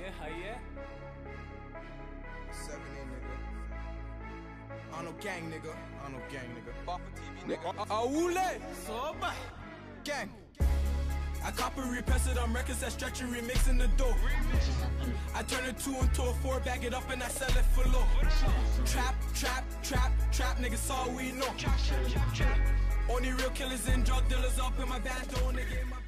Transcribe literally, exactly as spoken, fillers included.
Hiya, hiya. seventy, nigga. I don't know gang, nigga. I don't know gang, nigga. Buffer T V, nigga. Awule! Soba! Gang! I copy repress it on records that stretch and remixing the dope. I turn it two into a four, bag it up and I sell it for low. Trap, trap, trap, trap, niggas all we know. Only real killers and drug dealers up in my band, though, nigga.